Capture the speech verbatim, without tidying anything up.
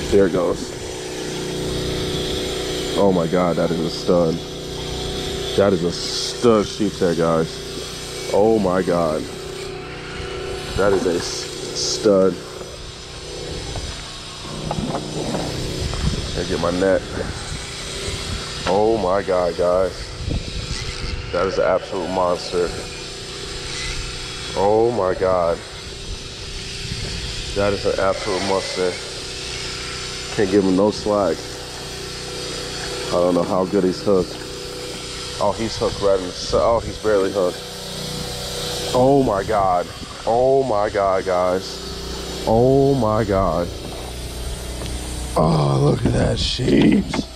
There it goes. Oh my God, that is a stud. That is a stud sheepshead, guys. Oh my God. That is a stud. Gotta get my net. Oh my God, guys. That is an absolute monster. Oh my God. That is an absolute monster. Can't give him no slack. I don't know how good he's hooked. Oh, he's hooked right in the, oh, he's barely hooked. Oh my God. Oh my God, guys. Oh my God. Oh, look at that sheep.